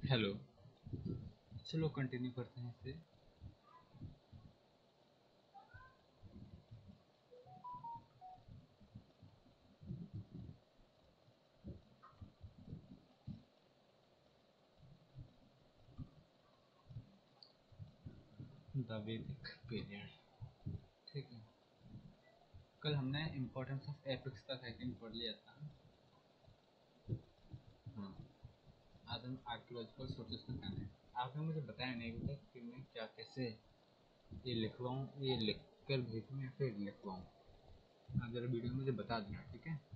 Hello. चलो continue करते हैं इसे। द वैदिक पीरियड। ठीक है। कल हमने इम्पोर्टेंस ऑफ एपिक्स तक आई थिंक पढ़ लिया था। हाँ। आज हम आर्कियोलॉजिकल सोर्सेज का कहना है। आपने मुझे बताया नहीं अभी तक कि मैं क्या कैसे ये लिखवाऊँ, ये लिख कर भेजूँ या फिर लिखवाऊँ। आप जरा वीडियो में मुझे बता देना, ठीक है।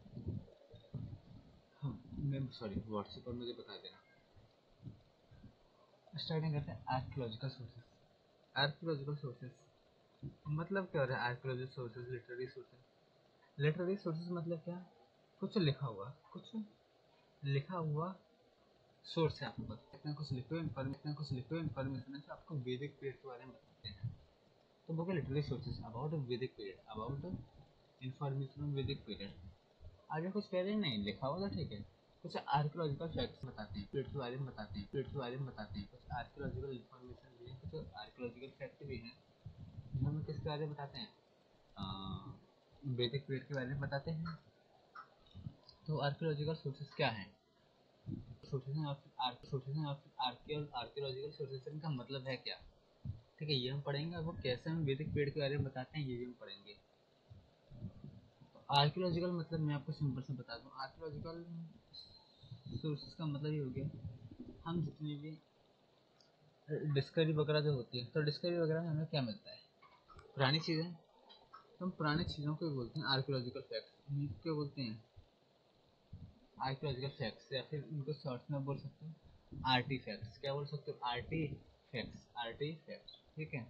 हाँ, मैं सॉरी व्हाट्सएप पर मुझे बता देना। स्टार्टिंग करते हैं आर्कियोलॉजिकल सोर्सेज। आर्कियोलॉजिकल सोर्सेज मतलब क्या हो रहा है? Archaeological sources, literary sources. Literary sources मतलब क्या? कुछ लिखा हुआ, कुछ लिखा हुआ सोर्स है आपके पास। इतना कुछ लिखो इन्फॉर्मेशन है जो आपको वैदिक पीरियड के बारे में बताते हैं। तो वो क्या literary sources about Vedic period, about information on Vedic period. आगे कुछ कह रहे हैं नहीं लिखा हुआ तो ठीक है। कुछ आर्कियोलॉजिकल फैक्ट्स बताते हैं, पीरियड के बारे में बताते हैं, पीरियड के बारे में बताते हैं। कुछ आर्कियोलॉजिकल इन्फॉर्मेशन भी है, कुछ आर्कियोलॉजिकल फैक्ट भी हैं जो हमें किसके बारे में बताते हैं? वैदिक पीरियड के बारे में बताते हैं। तो आर्कियोलॉजिकल सोर्सेज क्या हैं? आर्कियोलॉजिकल सोर्सेज का मतलब है क्या? ठीक है, ये हम पढ़ेंगे। और वो कैसे हम वैदिक पीरियड के बारे में बताते हैं ये भी हम पढ़ेंगे। तो आर्कियोलॉजिकल मतलब मैं आपको सिंपल से बता दूं, आर्कियोलॉजिकल सोर्सेज का मतलब ये हो गया हम जितनी भी डिस्कवरी वगैरह जो होती है, तो डिस्कवरी वगैरह में हमें क्या मिलता है? पुरानी चीज़ें। तो हम पुरानी चीज़ों को बोलते हैं आर्कियोलॉजिकल फैक्ट्स। उन्हीं को क्या बोलते हैं? Archaeological facts. या फिर उनको शॉर्ट में बोल सकते हो आर्टिफैक्ट्स। क्या बोल सकते हो? Artefacts, artefacts. ठीक है।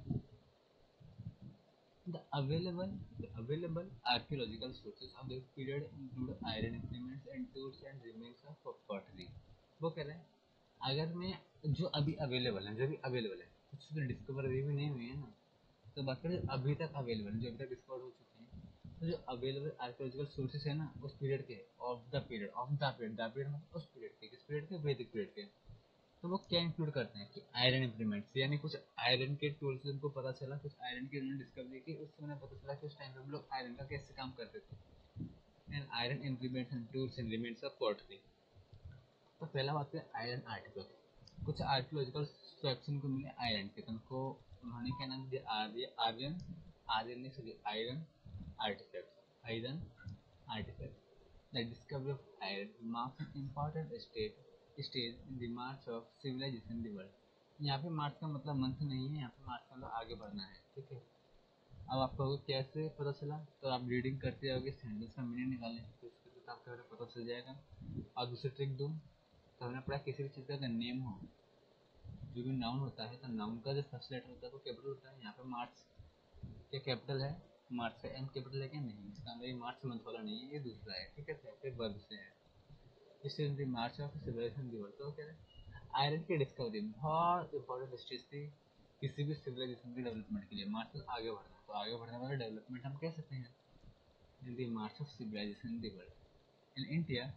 The available archaeological sources of the period include iron implements and tools and remains of pottery. वो कह रहे हैं अगर मैं जो अभी अवेलेबल है, जो भी अवेलेबल है, कुछ तो डिस्कवर अभी भी नहीं हुई है ना, तो बात करें अभी तक अवेलेबल है, जो अभी तक डिस्कवर हो चुके हैं, तो जो अवेलेबल आर्कियोलॉजिकल सोर्सेस है ना उस पीरियड के, ऑफ द पीरियड मतलब उस पीरियड के, किस पीरियड के? वैदिक पीरियड के। तो वो क्या इंक्लूड करते हैं कि आयरन इम्प्लीमेंट्स, यानी कुछ आयरन के टूल्स उनको पता चला, कुछ आयरन की उन्होंने डिस्कवरी की, उससे उन्हें पता चला कि उस टाइम पे हम लोग आयरन का कैसे काम करते थे। And iron implements and tools and remains of pottery. तो पहला बात है आयरन आर्टिकल। कुछ आर्कियोलॉजिकल फैक्ट्स को मिले आयरन के, तो उनको उन्होंने क्या नाम दिया? आर्यन। आर्यन ने sorry iron artefacts, iron artefact. The discovery of iron marks an important stage in the march of civilization in the world. यहाँ पे मार्च का मतलब मंथ नहीं है, यहाँ पे मार्च का मतलब आगे बढ़ना है। ठीक है। अब आपको कैसे पता चला? तो आप रीडिंग करते जाओगे, सेंटेंस का मीनिंग निकालें तो इसके तो आपको पता चल जाएगा। और दूसरी ट्रिक दूँ तो हमने पढ़ा किसी भी चीज़ का अगर नेम हो, जो भी नाउन होता है, तो नाउन का जो फर्स्ट लेटर होता है वो कैपिटल होता है। यहाँ पे मार्च क्या कैपिटल है? मार्च का एम कैपिटल है क्या? नहीं, इसका मतलब ये मार्च मंथ वाला नहीं है, ये दूसरा है। ठीक है, फिर वर्ब से है। इस is the march of civilisation the world. तो कह रहे हैं आयरन की डिस्कवरी बहुत इंपॉर्टेंट स्टेज थी किसी भी सिविलाइजेशन के डेवलपमेंट के लिए। मार्च में आगे बढ़ना, तो आगे बढ़ने वाला डेवलपमेंट हम कह सकते हैं in the march of civilization in the world. In India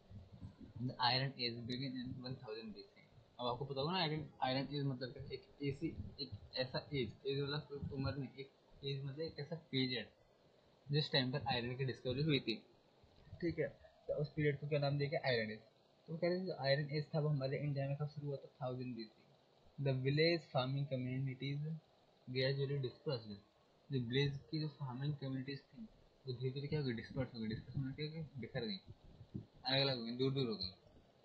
the iron age begin in 1000 BC। अब आपको पता होगा ना आयरन आयरन एज मतलब क्या? एक ऐसी, एक ऐसा एज मतलब कोई उम्र नहीं, एक एज मतलब एक ऐसा पीरियड जिस टाइम पर आयरन की डिस्कवरी हुई थी। ठीक है। तो उस पीरियड को क्या नाम दिया गया? Iron age. तो कह रहे हैं जो आयरन एज था वो हमारे इंडिया में कब शुरू हुआ था? 1000 BC। The village farming communities gradually dispersed. जो विलेज की जो फार्मिंग कम्युनिटीज थी वो धीरे धीरे क्या हो गई? डिस्पर्स हो गई। डिस्पर्स होने क्या हो गई? बिखर गई, अलग अलग हो गई, दूर दूर हो गई।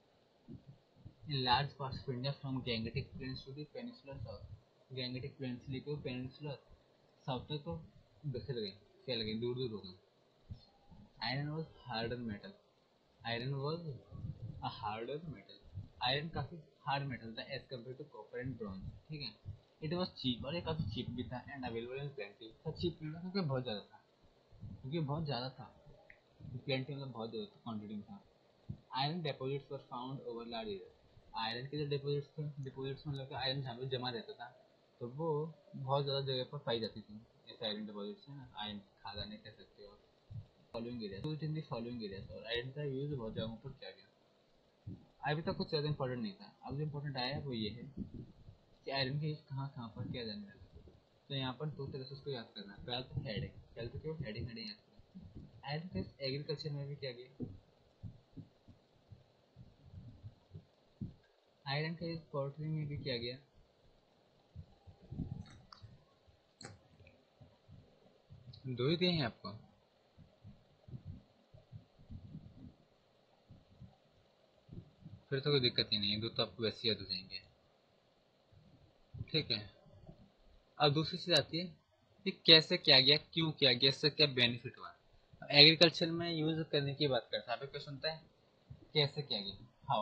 In large parts of India from Gangetic Plains to the Peninsular South। Gangetic Plains से लेकर Peninsular South तक तो बिखर गई, फैल गई, दूर दूर हो गई। Iron was harder metal। Iron was a harder metal। Iron काफी हार्ड मेटल था as compared to copper and bronze. ठीक है। इट वॉज चीप, और ये काफी चीप भी था। And available in plenty. था चीप क्यों था? क्योंकि बहुत ज़्यादा था, क्योंकि बहुत ज़्यादा था। प्लेंटी मतलब बहुत ज़्यादा क्वान्टिटी में था। Iron deposits were found over large area. Iron के जो डिपॉजिट्स थे, डिपॉजिट्स मतलब आयरन जहाँ पे जमा रहता था, तो वो बहुत ज़्यादा जगह पर पाई जाती थी। ऐसे आयरन डिपॉजिट्स है ना, आयरन खदानें कह सकते हो। Following area used in the following areas. और आयरन का यूज बहुत जगहों पर किया गया। अभी तक कुछ ज़्यादा इंपॉर्टेंट नहीं था। अब जो इंपॉर्टेंट आया है वो ये है कि आयरन का यूज कहाँ कहाँ पर किया जाने लगा। तो यहाँ पर दो तरह से उसको याद करना है। पहला तो हेडिंग, पहले तो केवल हेडिंग हेडिंग याद करना। आयरन का एग्रीकल्चर में भी किया गया, आयरन का यूज पोल्ट्री में भी किया गया, दो ही दिए हैं आपको। फिर तो कोई दिक्कत ही नहीं है, दो तो आपको वैसे याद हो जाएंगे। ठीक है, अब दूसरी चीज आती है कि कैसे किया गया, क्यों किया गया, इससे क्या बेनिफिट हुआ। एग्रीकल्चर में यूज करने की बात करता है, आप क्या सुनता है कैसे किया गया, हाउ।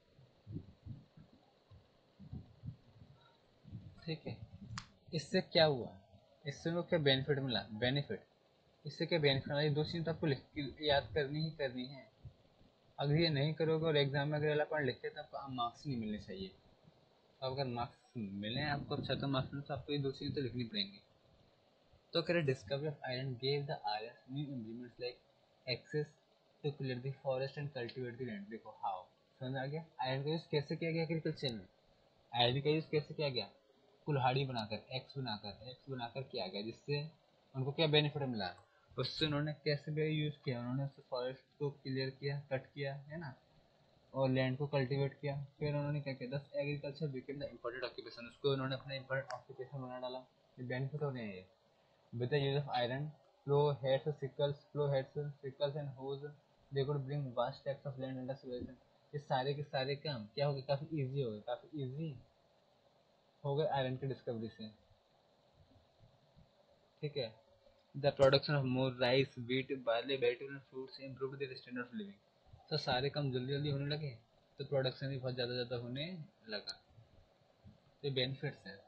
ठीक है, इससे क्या हुआ, इससे वो क्या बेनिफिट मिला, बेनिफिट, इससे क्या बेनिफिट मिला, ये दो चीज़ तो आपको याद करनी ही करनी है। अगर ये नहीं करोगे और एग्जाम में अगर वाला पॉइंट लिखते तो आपको मार्क्स नहीं मिलने चाहिए। तो अगर मार्क्स मिले आपको, अच्छा तो मार्क्स मिले, तो आपको ये दो चीज़ें तो लिखनी पड़ेंगी। तो कह रहे discovery of iron gave the iron new implements like axes to clear the forest and cultivate the land. देखो हाउ, समझ आ गया आयरन का यूज कैसे किया गया एग्रीकल्चर में। आयरन का यूज कैसे किया गया, कुल्हाड़ी बनाकर, एक्स बनाकर किया गया, जिससे उनको क्या बेनिफिट मिला। उससे उन्होंने कैसे भी यूज किया, उन्होंने उससे फॉरेस्ट को क्लियर किया, कट किया है ना, और लैंड को कल्टीवेट किया। फिर उन्होंने क्या किया, thus agriculture became the important occupation, उसको उन्होंने अपना इम्पोर्टेंट ऑक्यूपेशन बना डाला। ये बेनिफिट हो रहे हैं ये। With the use of iron, plow heads, sickles and hoes, they could bring vast tracts of land under civilization। ये सारे के सारे काम क्या हो गए, काफी इजी हो गए, काफी इजी हो गए आयरन की डिस्कवरी से। ठीक है, the production of more rice, wheat, barley, vegetable fruits improved their standard of living. तो सारे काम जल्दी जल्दी होने लगे, तो प्रोडक्शन भी बहुत ज़्यादा होने लगा। तो बेनिफिट्स हैं,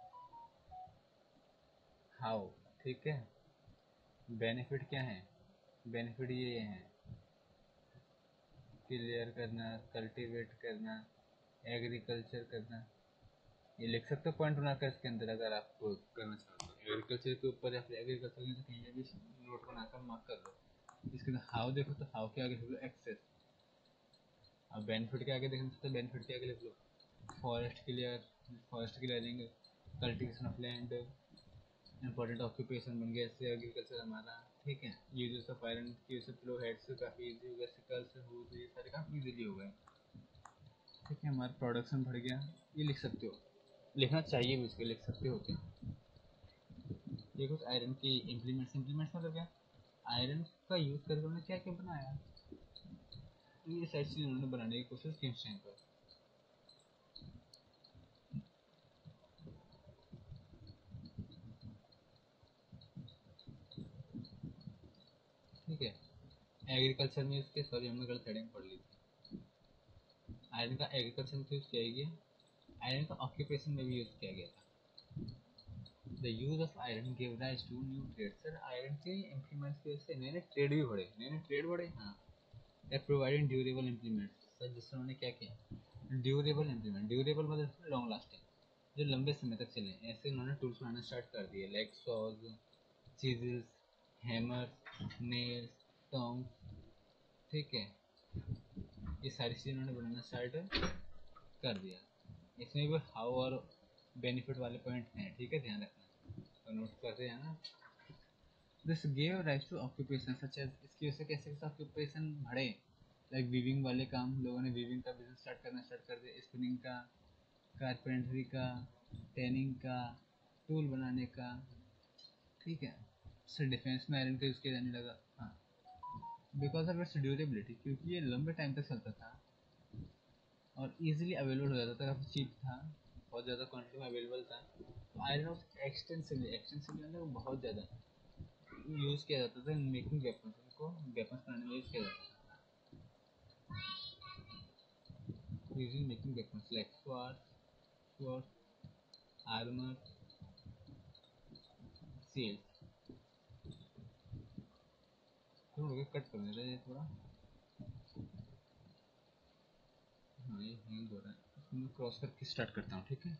हाउ। ठीक है, बेनिफिट क्या है, बेनिफिट ये हैं, क्लियर करना, कल्टीवेट करना, एग्रीकल्चर करना। ये लिख सकते हो पॉइंट बनाकर इसके अंदर, अगर आप करना चाहो तो एग्रीकल्चर के ऊपर या फिर एग्रीकल्चर में कहीं भी नोट बनाकर मार्क कर लो। इसके अंदर हाउ देखो तो हाउ के आगे लिख लो एक्सेस। अब बेनिफिट के आगे देखना तो बेनिफिट के आगे लिख लो forest clear, forest clearing, cultivation of land, important occupation बन गया इससे एग्रीकल्चर हमारा। ठीक है, यूजेस ऑफ आयरन की यूज फ्लो हेड से काफ़ी ईजी हो गया, सिकल्स हो, ये सारे काम ईजिली हो गए। ठीक है, हमारा प्रोडक्शन बढ़ गया, ये लिख सकते हो, लिखना चाहिए भी, इसके लिख सकते हो क्या। ये कुछ आयरन की इम्प्लीमेंट्स, इम्प्लीमेंट्स मतलब क्या, आयरन का यूज़ करके उन्होंने क्या क्या बनाया, ये सारी चीज़ उन्होंने बनाने की कोशिश की उस टाइम पर। ठीक है, एग्रीकल्चर में इसके, सॉरी हमने गलत हेडिंग पढ़ ली थी। आयरन का एग्रीकल्चर में यूज़ किया गया, आयरन का ऑक्यूपेशन में भी यूज़ किया गया था। The use of iron give rise to new trade. Sir iron के इम्प्लीमेंट्स की वजह से नए नए ट्रेड भी बढ़े, नए नए ट्रेड बढ़े, हाँ। प्रोवाइडिंग ड्यूरेबल इम्प्लीमेंट्स, सर जिससे उन्होंने क्या किया, ड्यूरेबल इम्प्लीमेंट, ड्यूरेबल मतलब लॉन्ग लास्टिंग, जो लंबे समय तक चले, ऐसे उन्होंने टूल्स बनाना स्टार्ट कर दिए, लाइक सॉज, चीजेस, हैमर, नेल्स, टोंग्स। ठीक है, ये सारी चीज़ें उन्होंने बनाना स्टार्ट कर दिया। इसमें भी हाउ और बेनिफिट वाले पॉइंट हैं, ठीक है, ध्यान रखना, तो नोट करते हैं ना। This gave rise to occupation such as, इसकी वजह से कैसे कैसे ऑक्यूपेशन बढ़े, लाइक वीविंग वाले काम, लोगों ने वीविंग का बिजनेस स्टार्ट कर दिया, स्पिनिंग का, कारपेंटरी का, टैनिंग का, टूल बनाने का। ठीक है, सर डिफेंस में आयरन का यूज़ किया जाने लगा, हाँ, बिकॉज ऑफ इट्स ड्यूरेबिलिटी, क्योंकि ये लंबे टाइम तक चलता था और इजीली अवेलेबल हो जाता था, काफ़ी चीप था, बहुत ज़्यादा क्वान्टिटी में अवेलेबल था। तो आयरन वॉज एक्सटेंसिवली, एक्सटेंसिवली मतलब बहुत ज़्यादा यूज़ किया जाता था मेकिंग वेपन्स, उनको वेपन्स बनाने में यूज़ किया जाता था, using making weapons like sword, armour, shields. थोड़ा कट कर देता है थोड़ा, हाँ ये हैंग हो रहा है, इसको मैं क्रॉस करके स्टार्ट करता हूँ, ठीक है।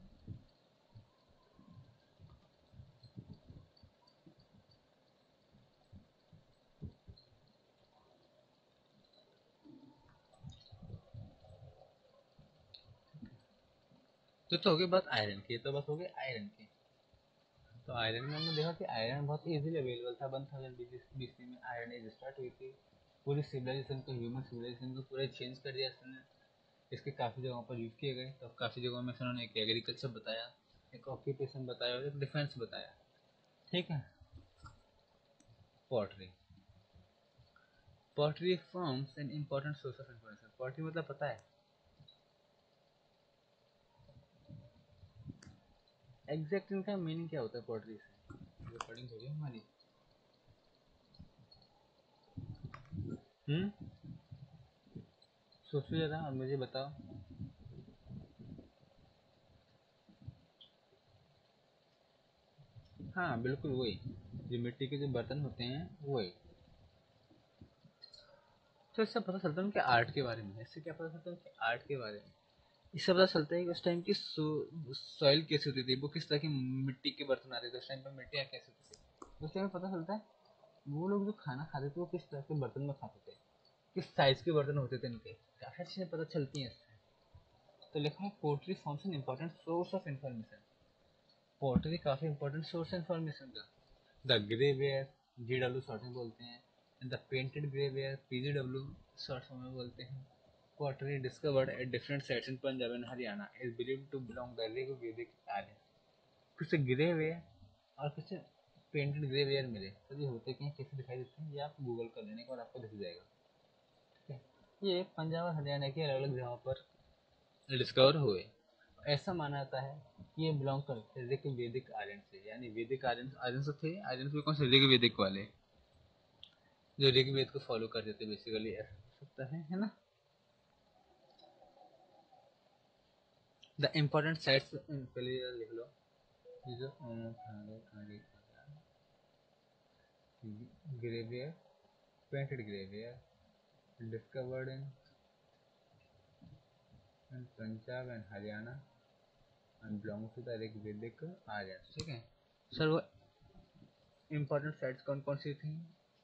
तो हो गई बात आयरन की, तो बस हो गई आयरन की। तो आयरन में हमने देखा कि आयरन बहुत इजीली अवेलेबल था। 1000 BC में आयरन एज स्टार्ट हुई थी। पूरी सिविलाइजेशन को, ह्यूमन सिविलाइजेशन को पूरा चेंज कर दिया इसने। इसके काफ़ी जगहों पर यूज़ किए गए। तो काफ़ी जगहों में उन्होंने एक एग्रीकल्चर बताया, एक ऑक्यूपेशन बताया और एक डिफेंस बताया। ठीक है। Pottery, pottery forms an important source of information. Pottery मतलब पता है एग्जैक्ट इनका मीनिंग क्या होता है पॉटरी से? रिकॉर्डिंग हो गई हमारी। हम्म, सोचो जरा और मुझे बताओ। हाँ बिल्कुल वही, जो मिट्टी के जो बर्तन होते हैं वही। तो इससे पता चलता है उनके आर्ट के बारे में। इससे क्या पता चलता है उनके आर्ट के बारे में? इससे पता चलता है कि उस टाइम की सॉइल कैसी होती थी, वो किस तरह की मिट्टी के बर्तन आते थे उस टाइम पर, मिट्टियाँ कैसी होती थी। उस टाइम में पता चलता है वो लोग जो खाना खाते थे वो किस तरह के बर्तन में खाते थे, किस साइज के बर्तन होते थे इनके। काफ़ी चीज़ें पता चलती हैं इससे। तो लिखा है pottery forms an important source of information. Pottery काफ़ी इंपॉर्टेंट सोर्स है इन्फॉर्मेशन का। The grey ware, GW short में बोलते हैं, and the painted grey ware, PGW short में बोलते हैं। Pottery discovered at different sites in Punjab and Haryana is believed to belong to the Vedic era। कुछ गिरे हुए और कुछ पेंटेड ग्रे वेयर मिले, तो ये होते क्या, कैसे दिखाई देते हैं, ये आप गूगल कर लेने के बाद आपको दिख जाएगा। ठीक है। ये पंजाब और हरियाणा के अलग अलग जगहों पर डिस्कवर हुए। ऐसा माना जाता है कि ये बिलोंग करते हैं ऋग वैदिक आर्यन से। यानी वैदिक आर्यन, आर्यन से थे, आर्यन से कौन से, ऋग वैदिक वाले, जो ऋग वेद को फॉलो करते थे बेसिकली, ऐसा हो सकता है ना। द इम्पोर्टेंट साइट्स पहले लिख लो। जो grey ware, painted grey ware discovered in Punjab and Haryana and belong to the Rig Vedic Aryan. ठीक है सर। वो इम्पोर्टेंट साइट्स कौन कौन सी थी?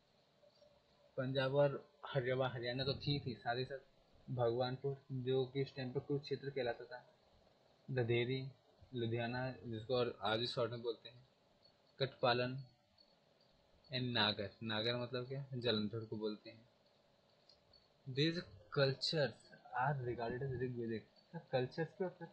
पंजाब और हरियाणा तो थी साथ ही साथ भगवानपुर, जो कि इस टाइम पर कुरुक्षेत्र कहलाता था, ददेरी, लुधियाना जिसको और आज शॉर्ट में बोलते हैं, कटपालन एंड नागर। नागर मतलब क्या, जलंधर को बोलते हैं। These cultures are regarded as Rigvedic. Cultures के ऊपर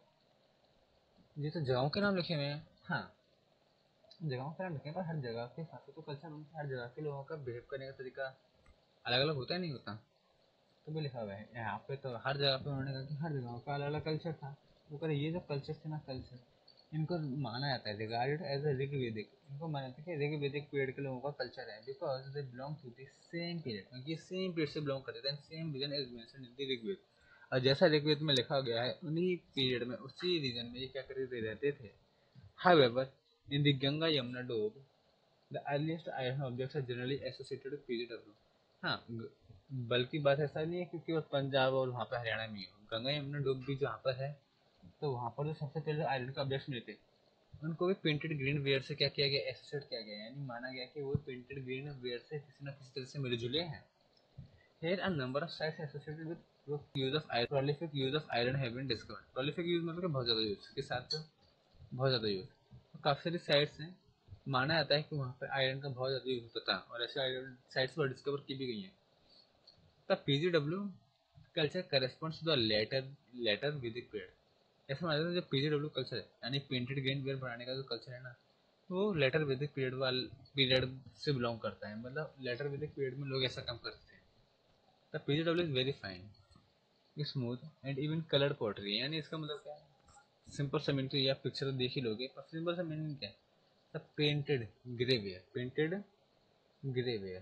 ये तो जगहों के नाम लिखे हुए हैं। हाँ, जगहों के नाम लिखे हैं, पर हर जगह के हिसाब से तो कल्चर, हर जगह के लोगों का बिहेव करने का तरीका अलग अलग होता है, नहीं होता? तो भी लिखा हुआ है यहाँ पे, तो हर जगह पे उन्होंने कहा कि हर जगह का अलग अलग कल्चर था। वो कह रहे ये जो कल्चर थे ना, कल्चर इनको माना जाता है रिगार्डेड एज ए ऋग वैदिक। इनको माना जाता है कि ऋग वैदिक पीरियड के लोगों का कल्चर है, because they belong to the same period, क्योंकि सेम पीरियड से बिलोंग करते हैं, same region as mentioned in the Rigveda. और जैसा ऋग्वेद में लिखा गया है उन्हीं पीरियड में, उसी रीजन में ये क्या करते रहते थे। However in the Ganga Yamuna doab the earliest iron objects are generally associated with PGW। हाँ, बल्कि बात ऐसा नहीं है क्योंकि वो पंजाब और वहाँ पे हरियाणा में ही हो, गंगा यमुना डोब भी जहाँ पर है, तो वहाँ पर जो सबसे पहले आयरन का ऑब्जेक्ट्स मिले थे उनको भी पेंटेड ग्रीन वेयर से क्या किया गया, एसोसिएट किया गया, यानी माना गया कि वो पेंटेड ग्रीन वेयर से किसी न किसी तरह से मिले जुले हैं। Here a number of sites associated with prolific use of iron have been discovered। prolific use मतलब कि बहुत ज़्यादा यूज के साथ, बहुत ज़्यादा यूज। तो काफ़ी सारी साइट्स हैं, माना जाता है कि वहाँ पे आयरन का बहुत ज़्यादा यूज होता था, और ऐसे आयरन साइट्स पर डिस्कवर की भी गई हैं। The PGW culture corresponds to the later Vedic period. ऐसा माना जाता है जो PGW कल्चर है, यानी पेंटेड ग्रेन वेयर बनाने का जो कल्चर है ना, वो लेटर वैदिक पीरियड से बिलोंग करता है। मतलब लेटर वैदिक पीरियड में लोग ऐसा काम करते थे। The PGW is very fine, smooth and even coloured pottery. यानी इसका मतलब क्या है, सिंपल सा मीनिंग तो ये आप पिक्चर तो देख ही लोगे, पर सिंपल सा मीनिंग क्या है, the painted grey ware, painted grey ware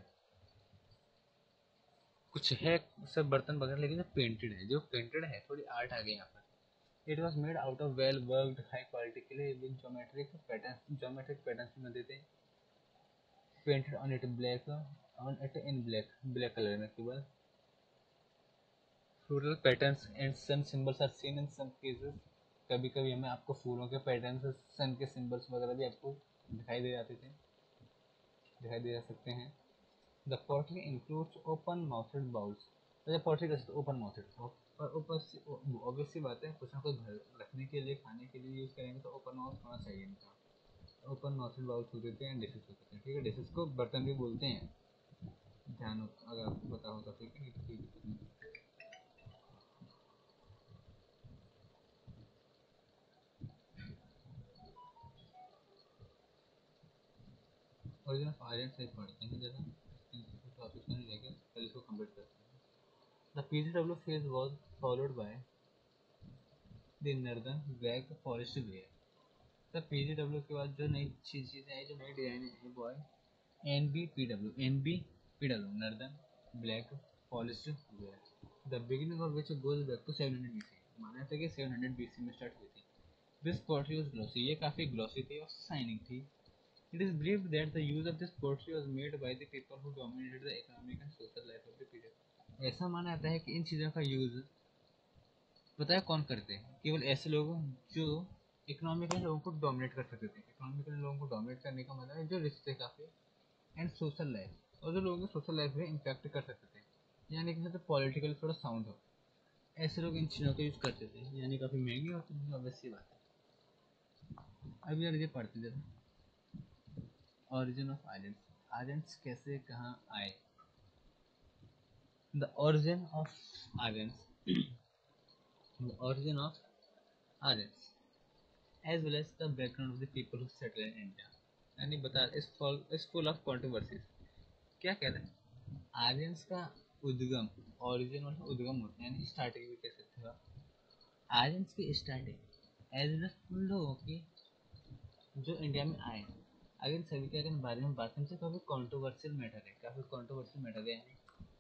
कुछ है सब बर्तन वगैरह, लेकिन जो पेंटेड है, जो पेंटेड है, थोड़ी आर्ट आ गई यहाँ पर। It was made out of well worked high quality के लिए विद ज्योमेट्रिक पैटर्न बनते थे। Painted on it black, on it in black, black colour में केवल। Floral patterns and sun symbols are seen in some cases. कभी कभी हमें आपको फूलों के पैटर्न्स, सन के सिंबल्स वगैरह भी आपको दिखाई दे जाते थे, दिखाई दे जा सकते हैं। The pottery includes open mouthed bowls. तो पॉटरी कैसे, ओपन माउथेड, और ऊपर से ऑब्वियस सी बात है, कुछ ना कुछ घर रखने के लिए, खाने के लिए यूज़ करेंगे तो ओपन माउथ होना चाहिए इनका। ओपन माउथ बाउल्स होते थे एंड डिशेस होते थे, ठीक है। डिशेस को बर्तन भी बोलते हैं, ध्यान अगर आपको पता हो तो, ठीक है। कोई दिक्कत नहीं। ओरिजिन ऑफ आर्यन से पढ़ते हैं जरा, टॉपिक में नहीं रहेगा, पहले इसको कंप्लीट करते हैं। The PGW phase was followed by the northern black forest ware. The PGW के बाद जो नई चीज़ें आई, जो नई डिजाइन आई, वो आई NBPW, northern black forest ware, the beginning of which goes back to 700 BC। माना था कि 700 BC में स्टार्ट हुई थी। दिस पोर्ट्री वाज ग्लॉसी, ये काफ़ी ग्लॉसी थी और शाइनिंग थी। It is believed that the use of this pottery was made by the people who dominated the economic and social life of the period. ऐसा माना जाता है कि इन चीज़ों का यूज़ पता है कौन करते हैं? केवल ऐसे लोग जो इकोनॉमिकली लोगों को डोमिनेट कर सकते थे। इकोनॉमिकली लोगों को डोमिनेट करने का मतलब है जो रिच थे काफ़ी, एंड सोशल लाइफ, और जो लोगों की सोशल लाइफ में इम्पैक्ट कर सकते थे, यानी कि तो पॉलिटिकल थोड़ा साउंड हो, ऐसे लोग इन चीज़ों का यूज़ करते थे, यानी काफ़ी महंगी होती है, ऑब्वियसली बात है। अब यार ये पढ़ते जरा, ऑरिजिन ऑफ आइलैंड्स, आइलैंड्स कैसे कहाँ आए। The origin of islands, the origin of islands, as well as the background of the people who settled in India, यानी बता is full of controversies। क्या कह रहे हैं? आर्यंस का उद्गम, origin मतलब उद्गम होता है, यानी स्टार्टिंग भी कह सकते हो। आर्यंस की स्टार्टिंग एज वेल उन लोगों की जो इंडिया में आए। अगर सभी के बारे में बात करें तो काफ़ी कॉन्ट्रोवर्शियल मैटर है, काफ़ी कॉन्ट्रोवर्शियल मैटर है।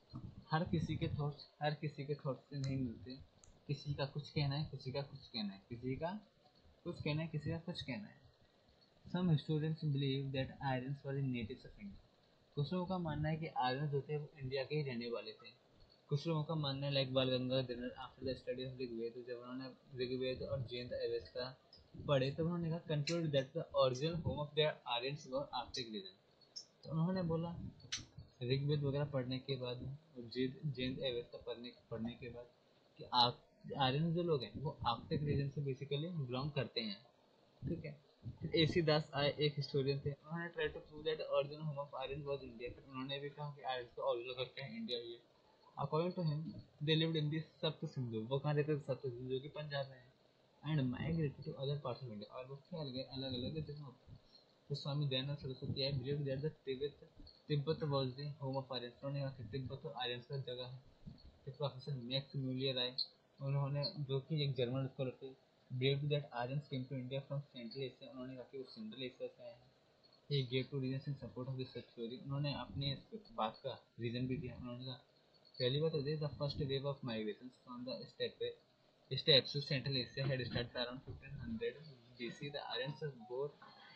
हर किसी के थॉट्स से नहीं मिलते। किसी का कुछ कहना है, किसी का कुछ कहना है, किसी का कुछ कहना है, किसी का कुछ कहना है। Some historians believe that Aryans were natives of India. कुछ लोगों का मानना है कि आर्यंस जो थे वो इंडिया के ही रहने वाले थे। कुछ लोगों का मानना है, like Bal Gangadhar, after the study of Rigveda, जब उन्होंने ऋग्वेद और जैन अवेस्ता पढ़े तो उन्होंने कहा conclude that the original home of the Aryans were arctic region. तो उन्होंने बोला ऋग्वेद वगैरह पढ़ने के बाद, जैन अवस्था पढ़ने के बाद, कि आर्यन जो लोग हैं वो आर्कटिक रीजन से बेसिकली बिलोंग करते हैं, ठीक है। फिर AC दास आए, एक हिस्टोरियन थे, उन्होंने try to prove that origin home of Aryan was India. फिर उन्होंने भी कहा कि आर्यन का ओरिजिन घर क्या है, इंडिया ही है। According to him they lived in the Sapta Sindhu, वो कहाँ रहते थे? सप्त सिंधु, जो कि पंजाब में है। And migrated to other parts of India, और वो फैल गए अलग अलग जगहों पर। तो Swami Dayanand Saraswati I believe that the Tibet was the home of Aryans. उन्होंने कहा कि तिब्बत तो आर्यंस का जगह है। फिर प्रोफेसर मैक्स म्यूलियर आए, उन्होंने, जो कि एक जर्मन स्कॉलर थे, believe that Aryans came to India from Central Asia. उन्होंने कहा कि वो सेंट्रल एशिया से आए हैं। He gave two reasons in support of this theory. उन्होंने अपने इस बात का रीजन भी दिया। उन्होंने कहा पहली बात होती है, the first wave of migration from the steppes to Central Asia had started around 1500 BC. The Aryans bore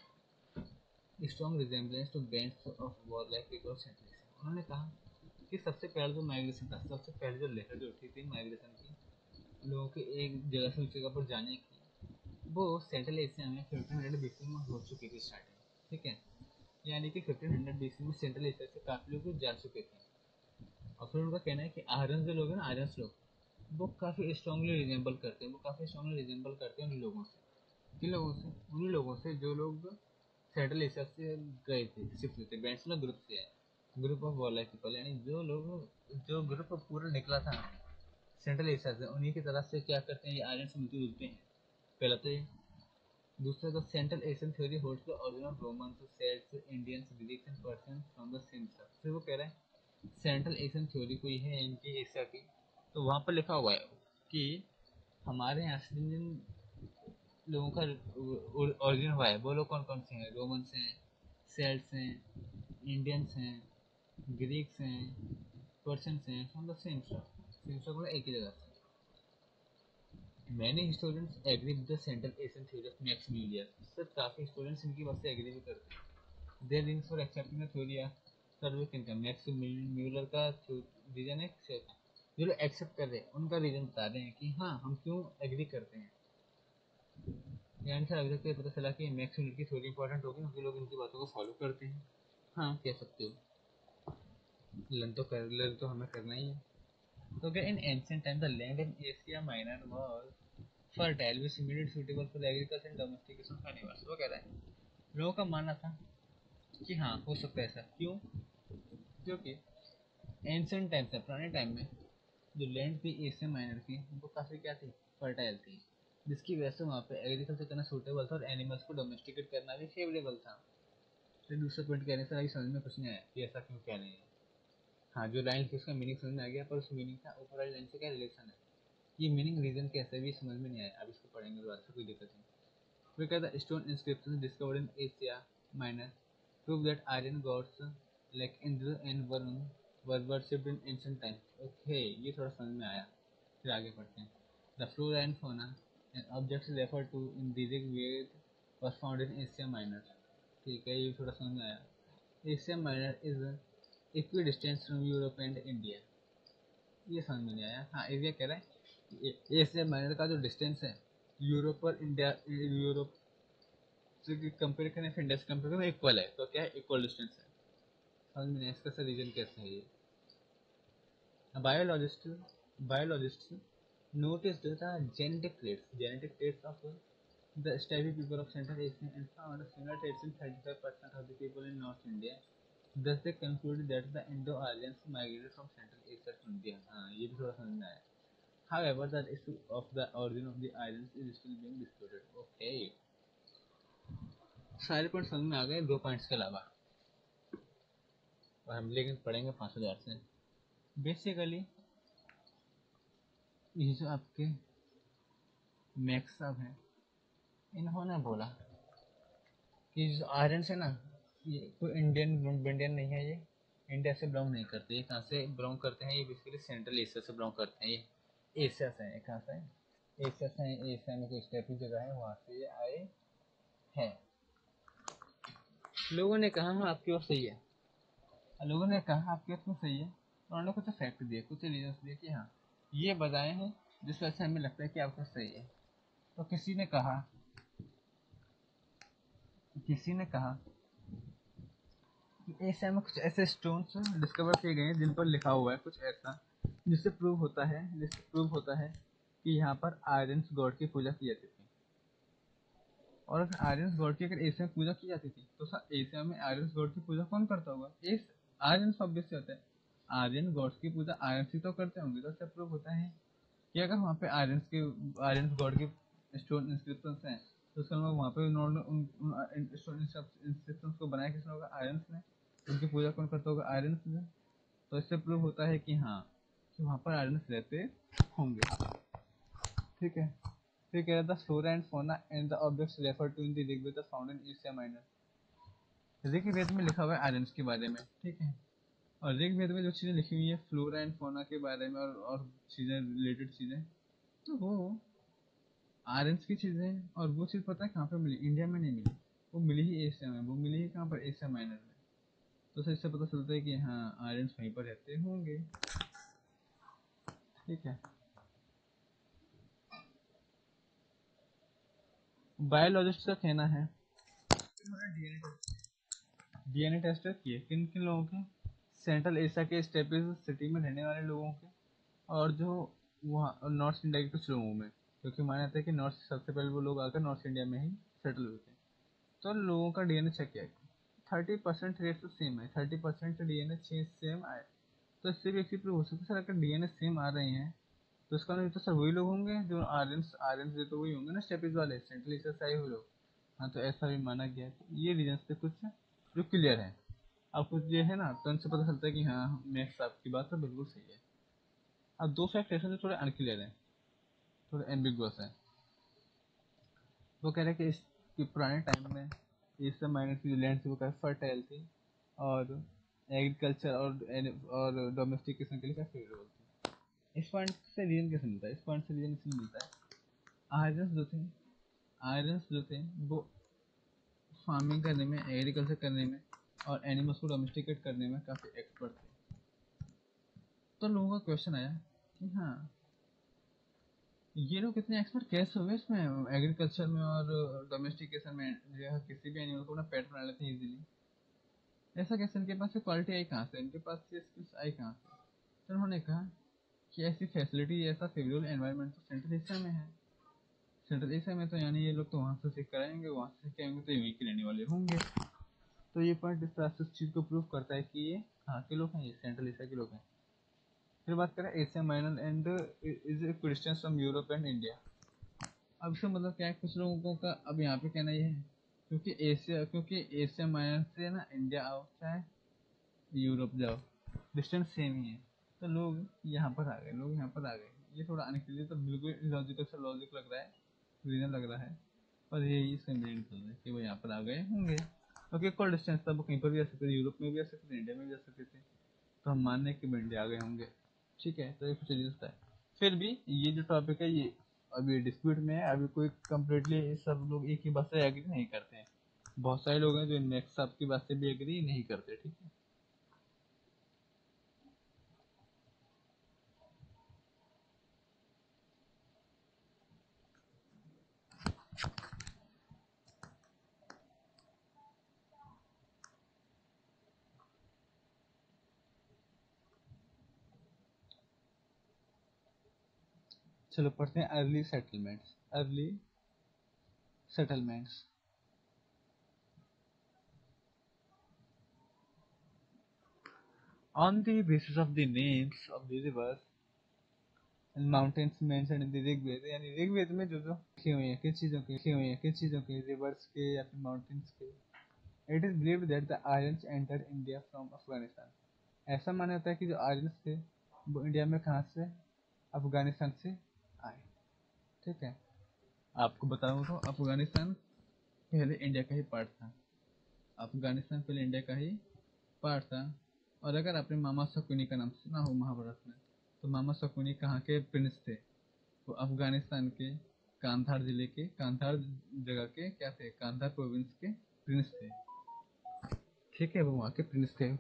strong resemblance to bands of warlike people of Central Asia. उन्होंने कहा कि सबसे पहले जो माइग्रेशन था, सबसे पहले जो लहर जो उठी थी माइग्रेशन की, लोगों के एक जगह से दूसरी जगह पर जाने की, वो सेंट्रल एशिया में 1500 BC में हो चुकी थी स्टार्टिंग, ठीक है। यानी कि 1500 BC में सेंट्रल एशिया से काफ़ी लोग जा चुके थे। और फिर उनका कहना है कि आर्यन जो लोग हैं ना, आर्यंस लोग, वो काफ़ी स्ट्रांगली रिजेंबल करते हैं, वो काफ़ी स्ट्रांगली रिजेंबल करते हैं उन लोगों से। किन लोगों से? उन्हीं लोगों से जो लोग सेंट्रल एशिया से गए थे, शिफ्ट हुए थे। बैंड्सला ग्रुप से है, ग्रुप ऑफ वॉरलाइक पीपल, यानी जो लोग, जो ग्रुप पूरा निकला था सेंट्रल एशिया से, उन्हीं की तरफ से क्या करते हैं, ये आर्यन से मिलते जुलते हैं। पहला तो ये। दूसरा, the Central Asian theory holds the origin of Romans, Celts, Indians, Greeks and Persians from the same stuff. फिर वो कह रहे हैं सेंट्रल एशियन थ्योरी कोई है इनकी एशिया की, तो वहाँ पर लिखा हुआ है कि हमारे यहाँ से जिन लोगों का ओरिजिन हुआ है वो लोग कौन कौन से हैं? रोमन्स हैं, सेल्ट्स हैं, इंडियंस हैं, ग्रीक्स हैं, पर्शियंस हैं, फ्रॉम द सेम स्टफ, एक ही जगह से। Many historians agree with the Central Asian theory of Max Muller. सिर्फ काफ़ी स्टूडेंट्स इनकी बात से एग्री भी करते हैं। Their reasons for accepting the theory are service इनका मैक्स म्यूलर का रीजन है, जो लोग एक्सेप्ट कर रहे हैं उनका रीजन बता रहे हैं कि हाँ हम क्यों एग्री करते हैं। यानी सर अभी तक तो ये पता चला कि मैक्स म्यूलर की थ्योरी इंपॉर्टेंट होगी क्योंकि लोग इनकी बातों को फॉलो करते हैं। हाँ कह सकते हो, लर्न तो हमें करना ही है। तो क्या in ancient time the land in Asia Minor was fertile which made it suitable for agriculture and domestication of animals. वो कह रहा है लोगों का मानना था कि हाँ हो सकता है ऐसा। क्यों? क्योंकि एंशिएंट टाइम से पुराने टाइम में जो लैंड थी एशिया माइनर की वो काफ़ी क्या थी, फर्टाइल थी, जिसकी वजह से वहाँ पे एग्रीकल्चर करना सूटेबल था और एनिमल्स को डोमेस्टिकेट करना भी फेवरेबल था। फिर दूसरा पॉइंट कहने से अभी समझ में कुछ नहीं आया कि ऐसा क्यों कह रहे हैं। हाँ जो लाइन थी उसका मीनिंग समझ में आ गया, पर उस मीनिंग का ऊपर वाली लाइन से क्या रिलेशन है, ये मीनिंग रीजन कैसे भी समझ में नहीं आया। अब इसको पढ़ेंगे दोबारा से, कोई दिक्कत नहीं। फिर कहता stone inscription discovered in Asia Minor prove that iron gods like Indra and Varun were worshipped in ancient times. Okay, ये थोड़ा समझ में आया। फिर आगे पढ़ते हैं। The flora and fauna and objects refer to in Rigveda Veda was found in Asia Minor. ठीक है, ये थोड़ा समझ में आया। Asia Minor is equidistant from Europe and India. ये समझ में नहीं आया। हाँ, एरिया कह रहा है एशिया माइनर का जो डिस्टेंस है यूरोप और इंडिया, यूरोप से कंपेयर करें फिर इंडिया से कंपेयर करें इक्वल है। तो क्या है, इक्वल डिस्टेंस है। समझ में नहीं आया इसका रीजन कैसे है ये। Biologists biologists noticed the genetic traits of the steppe people of Central Asia and found similar traits in 35% of the people in North India. Thus they concluded that the Indo-Aryans migrated from Central Asia to India. हाँ, ये भी थोड़ा समझ में आया। However, the issue of the origin of the islands is still being disputed. Okay, सारे point समझ में आ गए, दो पॉइंट्स के अलावा। और हम लेकिन पढ़ेंगे 5000 से। बेसिकली ये जो आपके मैक्स साहब हैं, इन्होंने बोला कि जो आयरन है ना, ये कोई इंडियन नहीं है, ये इंडिया से बिलोंग नहीं करते। ये कहाँ से बिलोंग करते हैं, ये बेसिकली सेंट्रल एशिया से बिलोंग करते हैं। ये एशिया से हैं। कहाँ से? एशिया से हैं। एशिया में कोई स्टेपी जगह है, वहाँ से ये आए हैं। लोगों ने कहा हाँ आपकी बात सही है, लोगों ने कहा आपकी बात सही है। उन्होंने कुछ फैक्ट दिए, कुछ रीजन दिए कि हाँ ये बताए हैं जिस वजह से हमें लगता है कि आपका सही है। तो किसी ने कहा एशिया में कुछ ऐसे स्टोन्स डिस्कवर किए गए हैं जिन पर लिखा हुआ है कुछ ऐसा, जिससे प्रूव होता है कि यहाँ पर आयरन गॉड की पूजा की जाती थी। और अगर आयरन गॉड की अगर एशिया में पूजा की जाती थी तो सर एशिया में आयरन गॉड की पूजा कौन करता होगा? इस आयरन ऑब्वियस से होता है। आयरन गॉड्स की पूजा आयरन ही तो करते होंगे। तो इससे प्रूव होता है कि अगर वहाँ पे आयरन गॉड के स्टोन इंस्क्रिप्शन हैं तो उसका मतलब वहाँ पे उन्होंने स्टोन इंस्क्रिप्शन को बनाया किसने होगा? आयरन ने। उनकी पूजा कौन करता होगा? आयरन ने। तो इससे प्रूव होता है कि हाँ कि वहाँ पर आयरन रहते होंगे। ठीक है। फिर कह रहा था flora and fauna and the objects refer to in the Rigveda found in Asia Minor. Rigveda में लिखा हुआ है आयरन के बारे में। ठीक है। और ऋग्वेद में जो चीज़ें लिखी हुई है फ्लोरा एंड फौना के बारे में और चीज़ें रिलेटेड चीज़ें, तो वो आयरन्स की चीज़ें। और वो चीज़ पता है कहाँ पे मिली? इंडिया में नहीं मिली, वो मिली ही एशिया में। वो मिली ही कहाँ पर? एशिया माइनर में। तो इससे पता चलता है कि हाँ आयरन्स वहीं पर रहते होंगे। ठीक है। बायोलॉजिस्ट का कहना है डीएनए टेस्ट किए किन किन लोगों के? सेंट्रल एशिया के स्टेपिस सिटी में रहने वाले लोगों के, और जो वहाँ नॉर्थ इंडिया के कुछ लोगों में, क्योंकि माना जाता है कि नॉर्थ सबसे पहले वो लोग आकर नॉर्थ इंडिया में ही सेटल हुए थे। तो लोगों का डीएनए चेक किया, 30% रेट तो सेम है, 30% डीएनए सेम आए। तो इससे भी एक चीज प्रूव हो सकती है सर, अगर डीएनए सेम आ रहे हैं तो इसका मतलब तो सर वही लोग होंगे जो आर्यंस आर्यंस तो वही होंगे ना स्टेपिस वाले, सेंट्रल एशिया से आए हुए लोग। हाँ, तो ऐसा भी माना गया है। ये रीजन पे कुछ जो क्लियर है। अब कुछ ये है ना, तो इनसे पता चलता है कि हाँ नेक्स्ट आपकी बात तो बिल्कुल सही है। अब दो फैक्ट ऐसे जो थोड़े अनक्लियर हैं, थोड़े एम्बिगुअस हैं। वो कह रहे हैं कि इस कि पुराने टाइम में एशिया माइनर की जो लैंड थी वो काफ़ी फर्टाइल थी और एग्रीकल्चर और डोमेस्टिकेशन के लिए काफ़ी फेवरेबल थी। इस पॉइंट से रीजन कैसे मिलता है? इस पॉइंट से रीजन इसलिए मिलता है आयरन्स जो थे वो फार्मिंग करने में, एग्रीकल्चर करने में और एनिमल्स को डोमेस्टिकेट करने में काफ़ी एक्सपर्ट थे। तो लोगों का क्वेश्चन आया कि हाँ ये लोग इतने एक्सपर्ट कैसे हुए इसमें, एग्रीकल्चर में और डोमेस्टिकेशन में, जो है किसी भी एनिमल को अपना पेट बना लेते हैं इजीली। ऐसा कैसे? इनके पास ये क्वालिटी आई कहाँ से? इनके पास ये स्किल्स आई कहाँ से? तो उन्होंने कहा कि ऐसी फैसिलिटी, ऐसा फेवरेबल एनवायरनमेंट तो सेंट्रल एशिया में है। सेंट्रल एशिया में तो यानी ये लोग तो वहाँ से सीख कर आएंगे, वहाँ से सीख के आएंगे तो यहीं के रहने वाले होंगे। तो ये पॉइंट इस तरह से उस चीज़ को प्रूव करता है कि ये कहाँ के लोग हैं, ये सेंट्रल एशिया के लोग हैं। फिर बात करें Asia Minor and is Christians from Europe and India. अब इसका मतलब क्या है, कुछ लोगों का अब यहाँ पे कहना ये है क्योंकि एशिया माइनर से ना इंडिया आओ चाहे यूरोप जाओ डिस्टेंस सेम ही है, तो लोग यहाँ पर आ गए, लोग यहाँ पर आ गए। ये थोड़ा अनक्लियर तो बिल्कुल लॉजिकल से लॉजिक लग रहा है, रीजन लग रहा है, पर यही इसका मीनिंग चल रहा है कि वो यहाँ पर आ गए होंगे क्योंकि इक्वल डिस्टेंस था, वो कहीं पर भी आ सकते थे, यूरोप में भी आ सकते थे, इंडिया में भी आ सकते थे, तो हम मान लें कि वो इंडिया आ गए होंगे। ठीक है, तो ये कुछ रीजन है। फिर भी ये जो टॉपिक है ये अभी डिस्प्यूट में है, अभी कोई कम्प्लीटली सब लोग एक ही बात से एग्री नहीं करते हैं। बहुत सारे लोग हैं जो नेक्स्ट आपकी बात से भी एग्री नहीं करते। ठीक है, चलो पढ़ते हैं early settlements. Early settlements on the basis of the names of the rivers and mountains mentioned in the Rigveda, यानी ऋग्वेद में जो जो लिखी हुई है किस चीज़ों के रिवर्स के या फिर माउंटेन्स के, it is believed that the Aryans entered India from Afghanistan. ऐसा माना जाता है कि जो आर्यंस थे वो इंडिया में कहाँ से, अफगानिस्तान से आए। ठीक है, आपको बताऊँ तो अफगानिस्तान पहले इंडिया का ही पार्ट था, अफगानिस्तान पहले इंडिया का ही पार्ट था। और अगर आपने मामा शकुनी का नाम सुना हो महाभारत में, तो मामा शकुनी कहाँ के प्रिंस थे, वो अफगानिस्तान के कांधार जिले के, कांधार जगह के क्या थे, कांधार प्रोविंस के प्रिंस थे। ठीक है, वो वहाँ के प्रिंस थे,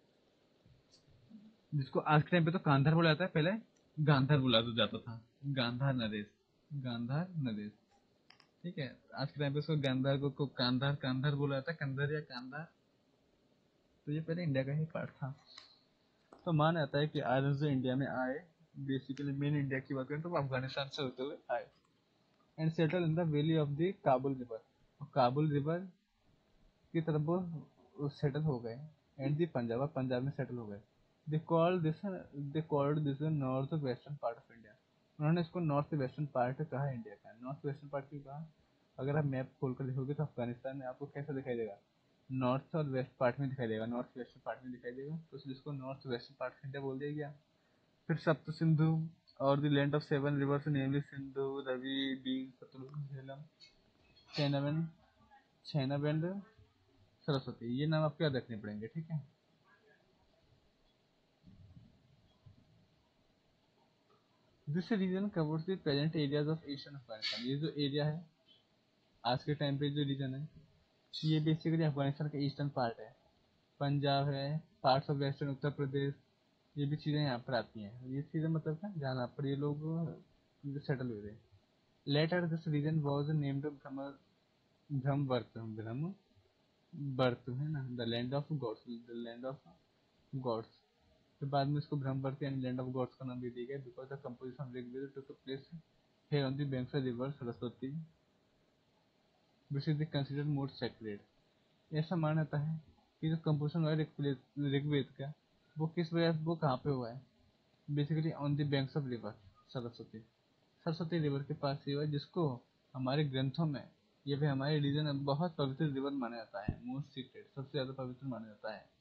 जिसको आज के टाइम पे तो कांधार बोला जाता है, पहले गांधार बोला जाता था, गांधार नरेश, गांधार नरेश। ठीक है, आज के टाइम पे उसको गांधार को कांधार कांधार बोला जाता है, कंधर या कांधार। तो ये पहले इंडिया का ही पार्ट था। तो माना जाता है कि आर्यन जो इंडिया में आए, बेसिकली मेन इंडिया की बात करें तो वो अफगानिस्तान से होते हुए आए and settle in the valley of the Kabul river. Kabul river की तरफ वो सेटल हो गए एंड दी पंजाब, पंजाब में सेटल हो गए। They called this north western part of India. उन्होंने इसको नॉर्थ वेस्टर्न पार्ट कहा है इंडिया का। नॉर्थ वेस्टर्न पार्ट क्यों कहा, अगर आप मैप खोल कर देखोगे तो अफगानिस्तान में आपको कैसा दिखाई देगा, नॉर्थ और वेस्ट पार्ट में दिखाई देगा, नॉर्थ वेस्टर्न पार्ट में दिखाई देगा, तो इसलिए इसको north western part of India बोल दिया गया। फिर सप्त सिंधु और the land of seven rivers namely Sindhu, Ravi, Beas, Sutlej, Jhelum, Chenab Chenab and Saraswati. ये नाम आपको याद रखने पड़ेंगे। ठीक है, this region covers the present areas of eastern Afghanistan. ये जो एरिया है आज के टाइम पे, जो रीजन है, ये बेसिकली अफगानिस्तान का ईस्टर्न पार्ट है, पंजाब है, parts of western Uttar Pradesh, ये भी चीज़ें यहाँ पर आती हैं। ये चीज़ें मतलब क्या, जहाँ पर ये लोग सेटल हुए थे। Later this region was named Brahmavarta है ना, the land of gods, the land of gods. फिर बाद में इसको Brahmavarta and land of gods का नाम दे दिया गया because the composition of Rigveda took place here on the banks of river Saraswati which is considered more sacred. ऐसा माना जाता है कि जो कंपोजिशन हुआ है ऋग्वेद का, वो किस वजह से, वो कहाँ पे हुआ है, basically on the banks of river Saraswati, Saraswati river के पास ही हुआ है, जिसको हमारे ग्रंथों में ये भी हमारे रिलीजन में बहुत पवित्र रिवर माना जाता है, मोस्ट सीक्रेट, सबसे ज़्यादा पवित्र माना जाता है।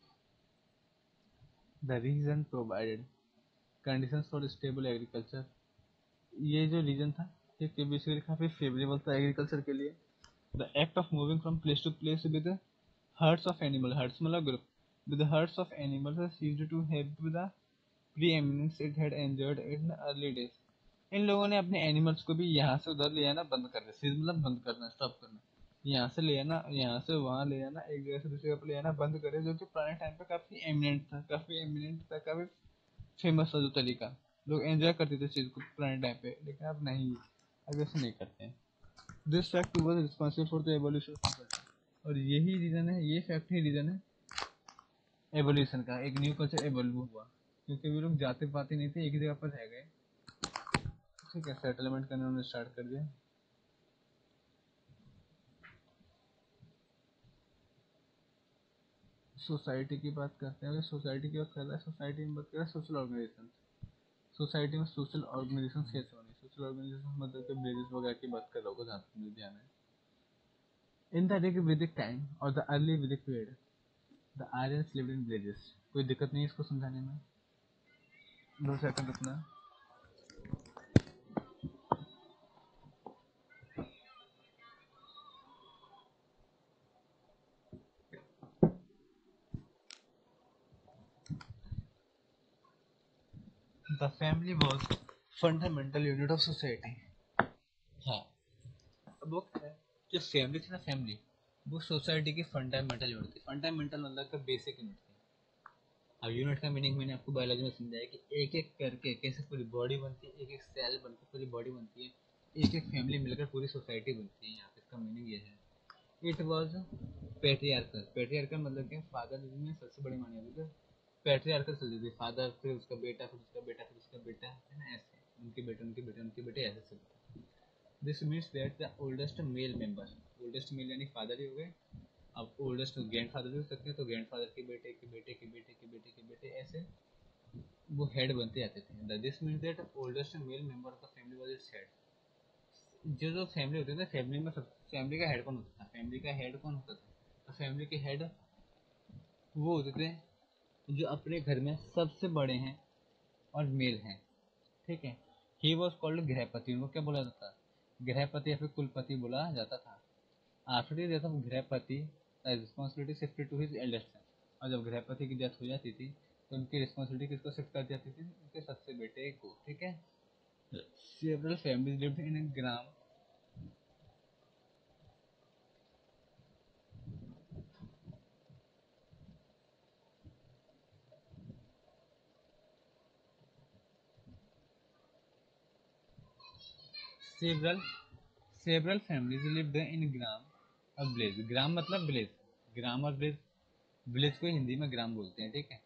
The region provided conditions for stable agriculture. ये जो रीजन था, ठीक है, बेसिकली काफ़ी फेवरेबल था एग्रीकल्चर के लिए। The act of moving from place to place with herds of animal, herds मतलब group, with herds of animals used to have the preeminence it had enjoyed in early days. इन लोगों ने अपने animals को भी यहाँ से उधर ले आना बंद कर दिया, सीज मतलब बंद करना, स्टॉप करना, यहाँ से ले आना, यहाँ से वहाँ ले आना, एक जगह से दूसरी जगह पर ले आना बंद करे, जो कि पुराने टाइम पे काफ़ी एमिनेंट था, काफ़ी फेमस था जो तरीका, लोग एंजॉय करते थे चीज़ को पुराने टाइम पे, लेकिन अब नहीं, अब ऐसे नहीं करते हैं। This fact was responsible for the evolution of culture. और यही रीज़न है, ये फैक्ट ही रीज़न है एवोल्यूशन का, एक न्यू कल्चर एवोल्व हुआ। क्योंकि वे लोग जाते पाते नहीं थे, एक ही जगह पर रह गए। ठीक है, सेटलमेंट करना उन्होंने स्टार्ट कर दिया। सोसाइटी की बात करते हैं। सोसाइटी की बात कर रहा है, सोसाइटी में बात कर रहा है सोशल ऑर्गेनाइजेशन। सोसाइटी में सोशल ऑर्गेनाइजेशन कैसे होने? सोशल ऑर्गेनाइजेशन मतलब कि विलेजेस वगैरह की बात कर रहा होगा, जहाँ तक मुझे ध्यान है। इन द ऋग्वेदिक टाइम और the early Vedic period the Aryans lived in villages. कोई दिक्कत नहीं है इसको समझाने में, 2 सेकंड रुकना। The family was fundamental unit of society. हाँ, अब वो क्या है जो फैमिली थी ना, फैमिली वो सोसाइटी की फंडामेंटल यूनिट थी। फंडामेंटल मतलब का बेसिक यूनिट थी। अब यूनिट का मीनिंग मैंने आपको बायोलॉजी में समझाया कि एक एक करके कैसे पूरी बॉडी बनती है, एक एक सेल बनकर पूरी बॉडी बनती है, एक एक फैमिली मिलकर पूरी सोसाइटी बनती है। यहाँ पे इसका मीनिंग ये है। It was patriarchal. पेट्रियार्कल मतलब क्या, फादर में सबसे बड़ी मानी जाती है। पेट्रियार्कल चलती थी, फादर फिर उसका बेटा फिर उसका बेटा फिर उसका बेटा, है ना, ऐसे उनके बेटे उनके बेटे उनके बेटे, ऐसे चलते। This means that the oldest male member, oldest male यानी फादर ही हो गए। अब ओल्डेस्ट ग्रैंड फादर भी हो सकते हैं, तो ग्रैंड फादर के बेटे के बेटे के बेटे के बेटे के बेटे, ऐसे वो हेड बनते जाते थे। This means that oldest male member of the family was its head. जो फैमिली होती है, फैमिली में सब, फैमिली का हेड कौन होता था? फैमिली का हेड कौन होता था? तो फैमिली के हेड वो होते थे जो अपने घर में सबसे बड़े हैं और मेल हैं। ठीक है, ही वॉज कॉल्ड गृहपति। उनको क्या बोला जाता था? गृहपति या फिर कुलपति बोला जाता था। After the death of grihapati responsibility shifted to his eldest son. और जब गृहपति की डेथ हो जाती थी तो उनकी रिस्पॉन्सिबिलिटी किसको शिफ्ट कर जाती थी? उनके सबसे बेटे को। ठीक है, several families lived in a gram. Several several families lived in gram और विलेज। ग्राम मतलब विलेज, ग्राम और विलेज, विलेज को हिंदी में ग्राम बोलते हैं। ठीक है,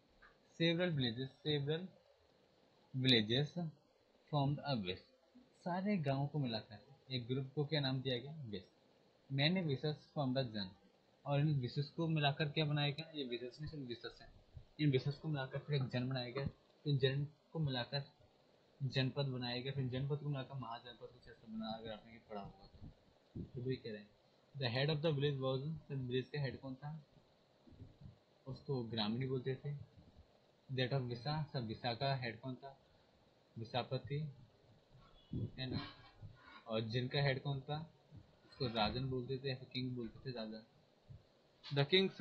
सेवरल विलेजेस फॉर्म्ड अ विस। सारे गांवों को मिलाकर एक ग्रुप को क्या नाम दिया गया? विस। मैंने विसेस फॉर्म्ड अ जन। और इन विसेस को मिलाकर क्या बनाया गया? ये विसेस नहीं, सिर्फ विसेस है। इन विसेस को मिलाकर फिर एक जन बनाया गया। तो जन को मिलाकर जनपद बनाया गया, फिर जनपद को मिलाकर महाजनपद, कुछ ऐसा बना, अगर आपने ये पढ़ा होगा तो वही कह रहे हैं। The head of the village was, village का हेड कौन था? उसको ग्रामीणी बोलते थे। दैट ऑफ विसा, सब विसा का हेड कौन था? विसापति, है ना। और जिनका हेड कौन था? उसको राजन बोलते थे, किंग बोलते थे, राजा। The kings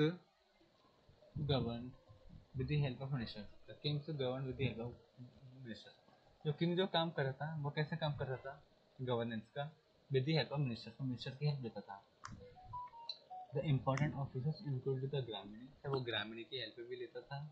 govern with the help of minister. The kings govern with the help of minister. जो किंग जो काम कर रहा था वो कैसे काम कर रहा था? गवर्नेंस का, with the help of minister, तो मिनिस्टर की हेल्प लेता था। The important officers include the gramani, तो वो ग्रामीणी की हेल्प भी लेता था।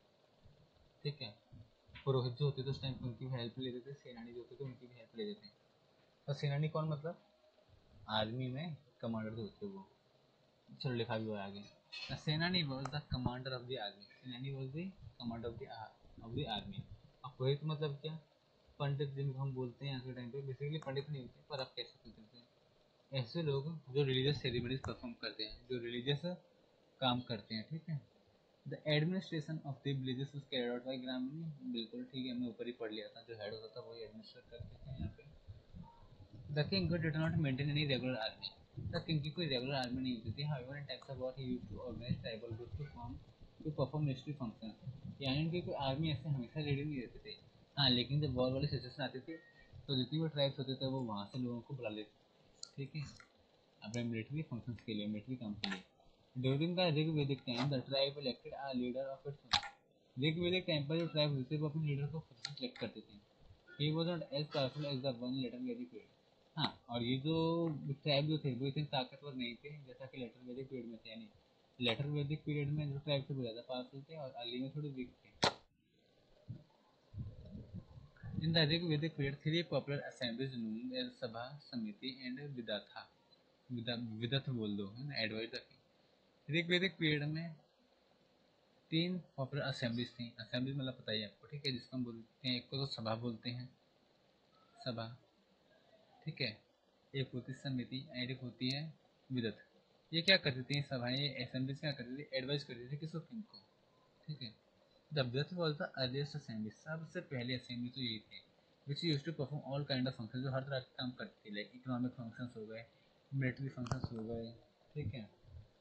ठीक है, पुरोहित जो होते थे उस टाइम उनकी भी हेल्प लेते थे, सेनानी जो होते थे उनकी भी हेल्प लेते थे। और सेनानी कौन, मतलब आर्मी में कमांडर जो होते वो। चलो लिखा भी हुआ है आगे। The senani was the commander of the army. Senani was the commander of the army. और पुरोहित मतलब क्या? पंडित जिनको हम बोलते हैं आज के टाइम पे, बेसिकली पंडित नहीं होते पर आप कह सकते हैं ऐसे लोग जो रिलीजियस सेरेमनीज परफॉर्म करते हैं, जो रिलीजियस काम करते हैं। ठीक है, the administration of the villages was carried out by gramani. बिल्कुल ठीक है, हमने ऊपर ही पढ़ लिया था, जो हेड होता था वही एडमिनिस्ट्रेट करते थे यहाँ पे। The king did not maintain any regular army. The king की कोई रेगुलर आर्मी नहीं होती थी। However in times of war he used to organise tribal groups to perform military functions. यानी उनकी कोई आर्मी ऐसे हमेशा रेडी नहीं रहते थे। हाँ, लेकिन जब वॉर वाली सिचुएशन आती थी तो जितनी भी ट्राइब्स होते थे वो वहाँ से लोगों को बुला लेते। ठीक है, अपने मिलिट्री फंक्शंस के लिए, मिलिट्री काम के लिए। During the Rigvedic time the tribe elected a leader of its own. Rigvedic time पर जो ट्राइब होते थे वो अपने लीडर को खुद से सिलेक्ट करते थे। He was not as powerful as the one later Vedic period. हाँ, और ये जो ट्राइब जो थे वो इतने ताकतवर नहीं थे जैसा कि लेटर वैदिक पीरियड में थे। यानी लेटर वैदिक पीरियड में जो ट्राइब थे वो ज़्यादा पावरफुल थे और अर्ली में थोड़े वीक थे। In the Rigvedic period three popular assemblies known as sabha, samiti and vidatha. Vidatha बोल दो, है ना, advise the king. Rigvedic period में 3 पॉपुलर असेंबलीज थी। असेंबली मतलब पता ही है आपको, ठीक है, जिसको हम बोलते हैं, एक को तो सभा बोलते हैं, सभा, ठीक है, एक होती है समिति और एक होती है विदत। ये क्या करती थी सभाएं, ये असेंबलीज क्या करती थी, एडवाइस करती थी किसको, किंग को, ठीक है। The vidatha was the earliest assembly, सबसे पहले असेंबली तो यही थी, which used to perform all kind of function, जो हर तरह के काम करती थी, लाइक इकोनॉमिक फंक्शंस हो गए, मिलिट्री फंक्शंस हो गए, ठीक है।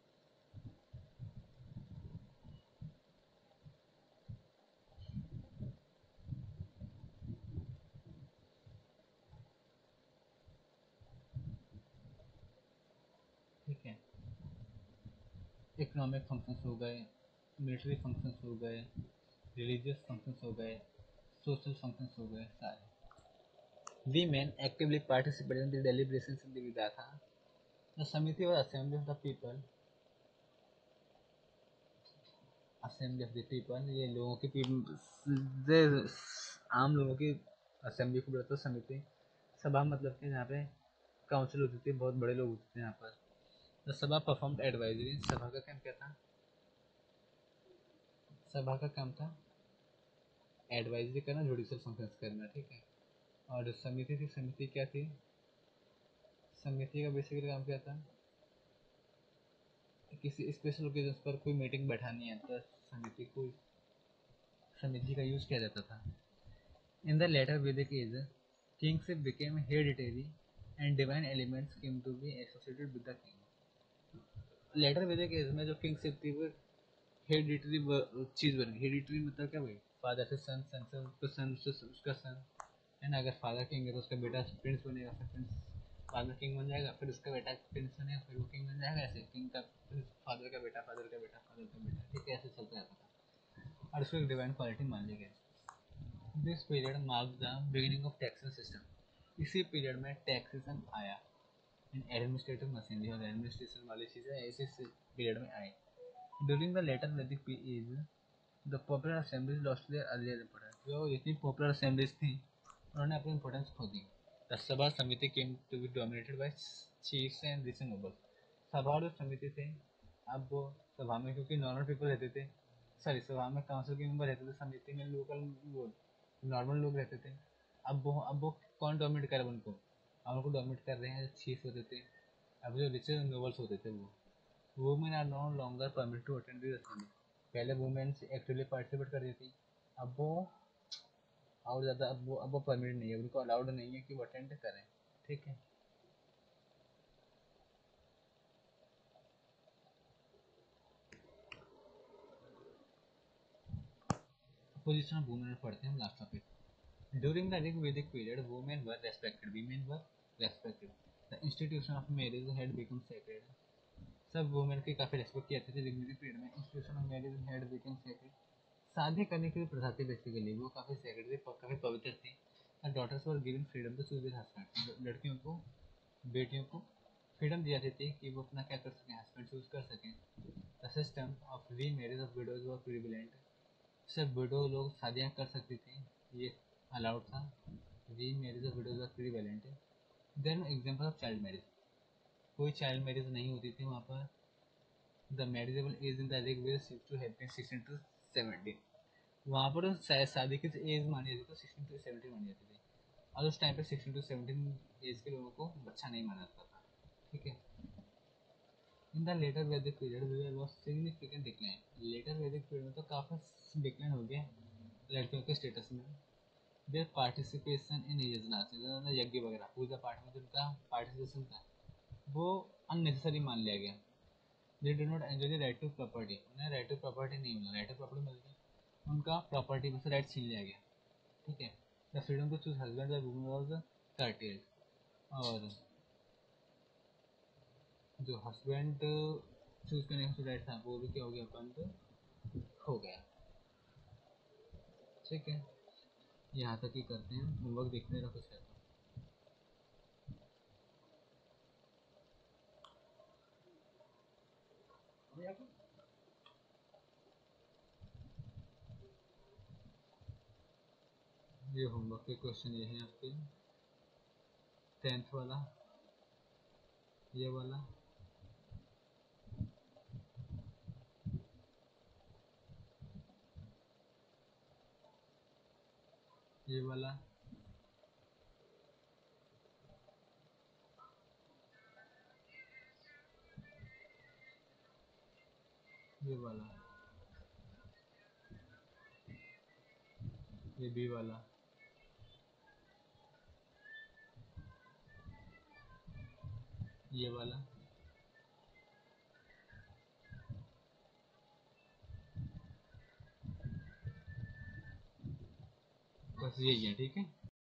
ठीक है, इकोनॉमिक फंक्शंस हो गए, मिलिट्री फंक्शंस हो गए, रिलीजियस फंक्शंस हो गए, सोशल फंक्शंस हो गए, सारे। Women actively participated in the deliberations in the Vidatha. The Samiti was assembly of the people, assembly of the people, ये लोगों की आम लोगों की असेंबली को बोलते समिति। सभा मतलब कि यहाँ पे काउंसिल होती थी, बहुत बड़े लोग होते थे यहाँ पर। द सभा परफॉर्म्ड एडवाइजरी, सभा का काम क्या था, सभा का काम था एडवाइजरी करना, जुडिशियल फंक्शंस करना, ठीक है। और जो समिति थी, समिति क्या थी, समिति का बेसिकली काम क्या था, किसी स्पेशल ओकेजन पर कोई मीटिंग बैठानी है तो समिति का यूज किया जाता था। In the later Vedic age kingship became hereditary and divine elements came to be associated with the king. Later Vedic age में जो किंगशिप थी वो हेरिडिटरी चीज बन गई। हेरिडिटरी मतलब क्या भाई, फादर से सन, सन से उसका सन, उससे उसका सन, है ना। अगर फादर किंग है तो उसका बेटा प्रिंस बनेगा, फिर प्रिंस बाद में किंग बन जाएगा, फिर उसका बेटा प्रिंस बनेगा, फिर वो किंग बन जाएगा। ऐसे किंग का फादर का बेटा, फादर का बेटा, फादर का बेटा, ठीक है, ऐसे चलता रहता था और उसको एक डिवाइन क्वालिटी मान ली गई। This period mark the beginning of taxation system. इसी पीरियड में टैक्सेशन आया इन एडमिनिस्ट्रेटिव मशीनरी, और एडमिनिस्ट्रेशन वाली चीज़ें इसी पीरियड में आई। During the later Vedic age the popular assemblies lost their earlier importance. जो जितनी पॉपुलर असेंबलीज थी उन्होंने अपनी इंपोर्टेंस खो दी। The sabha samiti came to be dominated by chiefs and rich nobles. Sabha और समिति थे, अब वो सभा में क्योंकि नॉर्मल पीपल रहते थे, सॉरी सभा में काउंसिल के मेंबर रहते थे, समिति में लोकल नॉर्मल लोग रहते थे। अब वो कौन डोमिनेट कर उनको, अब उनको डोमिनेट कर रहे हैं जो चीफ होते थे, अब जो रिच नोबल्स होते थे वो। Women are no longer permit to attend this assembly. पहले वुमेन एक्टिवली पार्टिसिपेट करती थी, अब वो और ज़्यादा अब वो परमिट नहीं है, उनको अलाउड नहीं है कि वो अटेंड करें, ठीक है। पोजीशन ऑफ वुमेन पढ़ते हैं हम last topic. During the Rigvedic period women were respected, women were respected, the institution of marriage had become sacred. सब वुमेन की काफ़ी रेस्पेक्ट किया जाती थी ऋग्वेदिक पीरियड में। Institution of marriage had become sacred, शादी करने की प्रथा थी बेसिकली, वो काफ़ी सेक्रेड थी, काफ़ी पवित्र थी। Daughters were given freedom to choose their husband. लड़कियों को, बेटियों को फ्रीडम दी जाती थी कि वो अपना क्या कर सकें, हस्बैंड चूज कर सकें। The system of remarriage of widows were prevalent. सिर्फ विडो लोग शादियाँ कर सकती थी, ये अलाउड था। Remarriage of widows were prevalent. Then example of child marriage, कोई चाइल्ड मैरिज नहीं होती थी वहाँ पर। The marriageable age in the Rigveda seems to have been 16 to 17। वहाँ पर शादी की एज मानी जाती थी, तो 16 to 17 मानी जाती थी, और उस टाइम पे 16 to 17 एज के लोगों को बच्चा नहीं माना जाता था, ठीक है। In the later Vedic period there was significant decline. Later Vedic period में तो काफ़ी डिक्लाइन हो गया लड़कियों के स्टेटस में। देयर पार्टिसिपेशन इन यज्ञ यज्ञ वगैरह पूजा पाठ में जिनका पार्टिसिपेशन था वो अननेसेसरी मान लिया गया। They do not enjoy the right to property, उन्हें राइट टू प्रॉपर्टी नहीं मिला, राइट टू प्रॉपर्टी मिल गई, उनका प्रॉपर्टी में से राइट छीन लिया गया, ठीक है। The freedom to choose husband by women was curtailed, और जो हस्बैंड चूज करने का राइट था वो भी क्या हो गया, बंद हो गया, ठीक है। यहाँ तक ही करते हैं, होमवर्क देखने का कुछ है तो। ये होमवर्क के क्वेश्चन ये हैं आपके, 10th वाला, ये वाला, ये वाला, ये वाला, ये बी वाला, ये वाला, बस यही है, ठीक है।